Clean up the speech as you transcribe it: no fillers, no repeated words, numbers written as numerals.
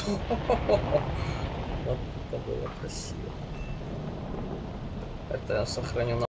Вот это было красиво. Это я сохраню на